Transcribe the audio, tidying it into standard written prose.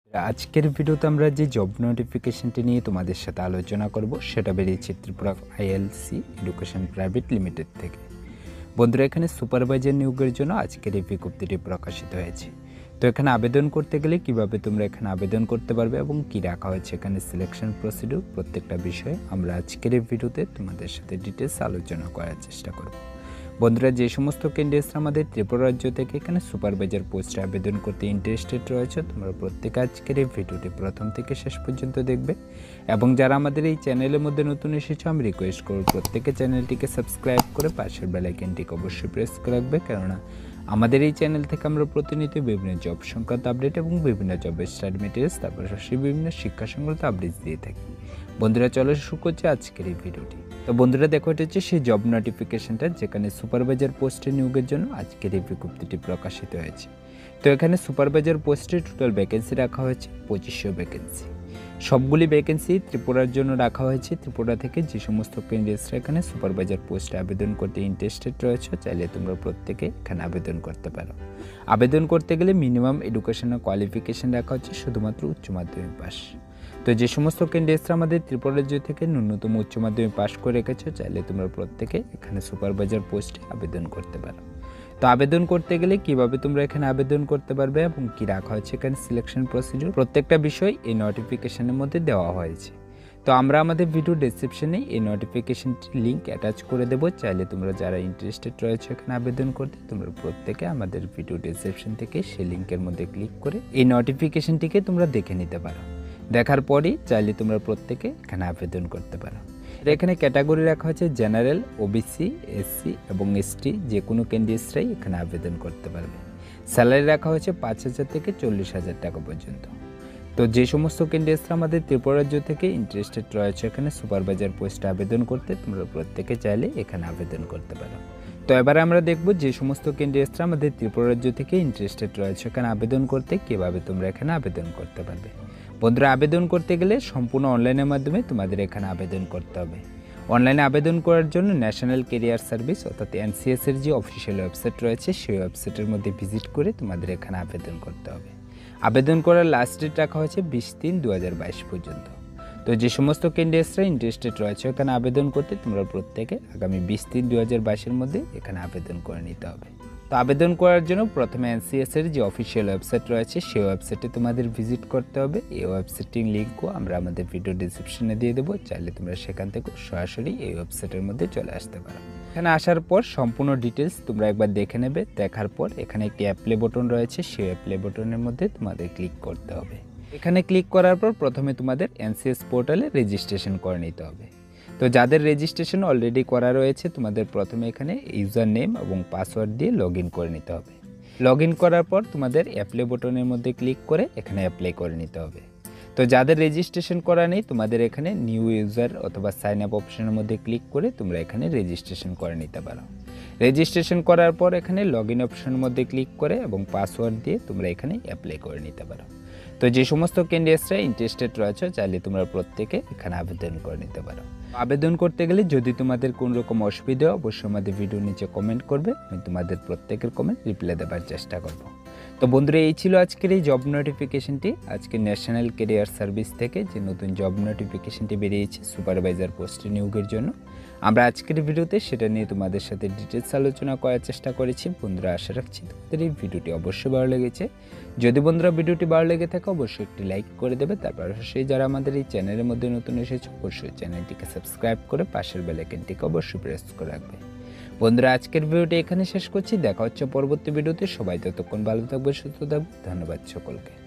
আজকের ভিডিওতে আমরা যে জব নোটিফিকেশনটি নিয়ে তোমাদের সাথে আলোচনা করব সেটা বেরিয়েছে Tripura ILC education private limited থেকে। বন্ধুরা, এখানে সুপারভাইজার নিয়োগের জন্য আজকের এই বিজ্ঞপ্তিটি প্রকাশিত হয়েছে। তো এখানে আবেদন করতে গেলে কিভাবে তোমরা এখানে আবেদন করতে পারবে এবং কি রাখা হয়েছে এখানে সিলেকশন প্রসিডিউর, প্রত্যেকটা বিষয়ে আমরা আজকের এই ভিডিওতে তোমাদের সাথে ডিটেলস আলোচনা করার চেষ্টা করব। বন্ধুরা, যে সমস্ত ক্যান্ডিডেটস আমাদের ত্রিপুরা রাজ্য থেকে এখানে সুপারভাইজার পোস্টে আবেদন করতে ইন্টারেস্টেড রয়েছে, তোমরা প্রত্যেকে আজকের এই ভিডিওটি প্রথম থেকে শেষ পর্যন্ত দেখবে। এবং যারা আমাদের এই চ্যানেলের মধ্যে নতুন এসেছো, আমি রিকোয়েস্ট করব প্রত্যেকে চ্যানেলটিকে সাবস্ক্রাইব করে পাশের বেল আইকনটিকে অবশ্যই প্রেস করে রাখবে, কেননা আমাদের এই চ্যানেল থেকে আমরা প্রতিনিয়ত বিভিন্ন জব সংক্রান্ত আপডেট এবং বিভিন্ন জবের স্টাডি মেটেরিয়ালস, তারপর বিভিন্ন শিক্ষা সংক্রান্ত আপডেটস দিয়ে থাকি। বন্ধুরা, চলো শুরু করছি আজকের এই ভিডিওটি। তো বন্ধুরা দেখো, এটা হচ্ছে সেই জব নোটিফিকেশনটা যেখানে সুপারভাইজার পোস্টে নিয়োগের জন্য আজকের এই বিজ্ঞপ্তিটি প্রকাশিত হয়েছে। তো এখানে সুপারভাইজার পোস্টে টোটাল ভ্যাকেন্সি রাখা হয়েছে 2500 ভ্যাকেন্সি। সবগুলি ভ্যাকেন্সি ত্রিপুরার জন্য রাখা হয়েছে। ত্রিপুরা থেকে যে সমস্ত ক্যান্ডিডেটসরা এখানে সুপারভাইজার পোস্টে আবেদন করতে ইন্টারেস্টেড রয়েছে, চাইলে তোমরা প্রত্যেকে এখানে আবেদন করতে পারো। আবেদন করতে গেলে মিনিমাম এডুকেশনাল কোয়ালিফিকেশন রাখা হচ্ছে শুধুমাত্র উচ্চ মাধ্যমিক পাস। তো যে সমস্ত ক্যান্ডিডেটসরা আমাদের ত্রিপুরা রাজ্য থেকে ন্যূনতম উচ্চ মাধ্যমিক পাস করে রেখেছো, চাইলে তোমরা প্রত্যেকে এখানে সুপারভাইজার পোস্টে আবেদন করতে পারো। তো আবেদন করতে গেলে কিভাবে তোমরা এখানে আবেদন করতে পারবে এবং কি রাখা হয়েছে এখানে সিলেকশন প্রসিডিউর, প্রত্যেকটা বিষয় এই নোটিফিকেশনের মধ্যে দেওয়া হয়েছে। তো আমরা আমাদের ভিডিও ডেসক্রিপশনে এই নোটিফিকেশনটির লিঙ্ক অ্যাটাচ করে দেবো, চাইলে তোমরা যারা ইন্টারেস্টেড রয়েছে এখানে আবেদন করতে, তোমরা প্রত্যেকে আমাদের ভিডিও ডেসক্রিপশন থেকে সেই লিঙ্কের মধ্যে ক্লিক করে এই নোটিফিকেশনটিকে তোমরা দেখে নিতে পারো। দেখার পরই চাইলে তোমরা প্রত্যেকে এখানে আবেদন করতে পারো। এখানে ক্যাটাগরি রাখা হয়েছে জেনারেল, ওবিসি, এসসি এবং এসটি, যে কোনো ক্যান্ডিডেটসরাই এখানে আবেদন করতে পারবে। স্যালারি রাখা হয়েছে 5000 থেকে 40,000 টাকা পর্যন্ত। তো যে সমস্ত ক্যান্ডিডেটসরা আমাদের ত্রিপুরা রাজ্য থেকে ইন্টারেস্টেড রয়েছে এখানে সুপারভাইজার পোস্টে আবেদন করতে, তোমরা প্রত্যেকে চাইলে এখানে আবেদন করতে পারো। তো এবারে আমরা দেখব যে সমস্ত ক্যান্ডিডেটসরা আমাদের ত্রিপুরা রাজ্য থেকে ইন্টারেস্টেড রয়েছে এখানে আবেদন করতে, কীভাবে তোমরা এখানে আবেদন করতে পারবে। বন্ধুরা, আবেদন করতে গেলে সম্পূর্ণ অনলাইনের মাধ্যমে তোমাদের এখানে আবেদন করতে হবে। অনলাইনে আবেদন করার জন্য ন্যাশনাল ক্যারিয়ার সার্ভিস অর্থাৎ NCS এর যে অফিসিয়াল ওয়েবসাইট রয়েছে সেই ওয়েবসাইটের মধ্যে ভিজিট করে তোমাদের এখানে আবেদন করতে হবে। আবেদন করার লাস্ট ডেট রাখা হয়েছে 20/3/2022 পর্যন্ত। তো যে সমস্ত ক্যান্ডিডেটসরা ইন্টারেস্টেড রয়েছে এখানে আবেদন করতে, তোমরা প্রত্যেকে আগামী 20/3/2022 মধ্যে এখানে আবেদন করে নিতে হবে। তো আবেদন করার জন্য প্রথমে NCS এর যে অফিসিয়াল ওয়েবসাইট রয়েছে সেই ওয়েবসাইটে তোমাদের ভিজিট করতে হবে। এই ওয়েবসাইটের লিঙ্কও আমরা আমাদের ভিডিও ডিসক্রিপশনে দিয়ে দেবো, চাইলে তোমরা সেখান থেকে সরাসরি এই ওয়েবসাইটের মধ্যে চলে আসতে পারো। এখানে আসার পর সম্পূর্ণ ডিটেলস তোমরা একবার দেখে নেবে। দেখার পর এখানে একটি অ্যাপ্লাই বাটন রয়েছে, সেই অ্যাপ্লাই বাটনের মধ্যে তোমাদের ক্লিক করতে হবে। এখানে ক্লিক করার পর প্রথমে তোমাদের NCS পোর্টালে রেজিস্ট্রেশন করে নিতে হবে। তো যাদের রেজিস্ট্রেশন অলরেডি করা রয়েছে, তোমাদের প্রথমে এখানে ইউজার নেম এবং পাসওয়ার্ড দিয়ে লগ ইন করে নিতে হবে। লগ ইন করার পর তোমাদের অ্যাপ্লাই বাটনের মধ্যে ক্লিক করে এখানে অ্যাপ্লাই করে নিতে হবে। তো যাদের রেজিস্ট্রেশন করা নেই, তোমাদের এখানে নিউ ইউজার অথবা সাইন আপ অপশনের মধ্যে ক্লিক করে তোমরা এখানে রেজিস্ট্রেশন করে নিতে পারো। রেজিস্ট্রেশন করার পর এখানে লগ ইন অপশনের মধ্যে ক্লিক করে এবং পাসওয়ার্ড দিয়ে তোমরা এখানে অ্যাপ্লাই করে নিতে পারো। তো যে সমস্ত ক্যান্ডিডেটসরা ইন্টারেস্টেড রয়েছে, চাইলে তোমরা প্রত্যেকে এখানে আবেদন করে নিতে পারো। আবেদন করতে গেলে যদি তোমাদের কোনো রকম অসুবিধা হয়, অবশ্যই আমাদের ভিডিওর নিচে কমেন্ট করবে, আমি তোমাদের প্রত্যেকের কমেন্ট রিপ্লাই দেওয়ার চেষ্টা করব। তো বন্ধুরা, এই ছিল আজকের এই জব নোটিফিকেশনটি। আজকে ন্যাশনাল ক্যারিয়ার সার্ভিস থেকে যে নতুন জব নোটিফিকেশনটি বেরিয়েছে সুপারভাইজার পোস্টে নিয়োগের জন্য, আমরা আজকের ভিডিওতে সেটা নিয়ে তোমাদের সাথে ডিটেলস আলোচনা করার চেষ্টা করেছি। বন্ধুরা, আশা রাখছি তোমাদের এই ভিডিওটি অবশ্যই ভালো লেগেছে। যদি বন্ধুরা ভিডিওটি ভালো লেগে থাকে অবশ্যই একটি লাইক করে দেবে, তারপর সেই যারা আমাদের এই চ্যানেলের মধ্যে নতুন এসেছে অবশ্যই চ্যানেলটিকে সাবস্ক্রাইব করে পাশের বেল আইকনটিকে অবশ্যই প্রেস করে রাখবে। বন্ধুরা, আজকের ভিডিওটি এখানে শেষ করছি। দেখা হচ্ছে পরবর্তী ভিডিওতে। সবাই ততক্ষণ ভালো থাকবে, সুস্থ থাকবে। ধন্যবাদ সকলকে।